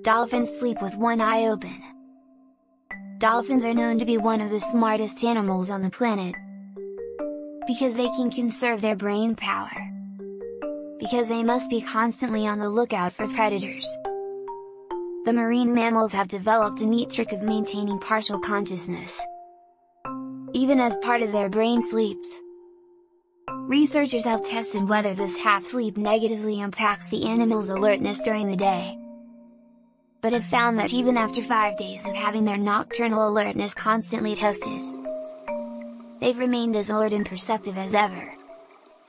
Dolphins sleep with one eye open. Dolphins are known to be one of the smartest animals on the planet, because they can conserve their brain power. Because they must be constantly on the lookout for predators. The marine mammals have developed a neat trick of maintaining partial consciousness, even as part of their brain sleeps. Researchers have tested whether this half-sleep negatively impacts the animal's alertness during the day, but have found that even after 5 days of having their nocturnal alertness constantly tested, they've remained as alert and perceptive as ever.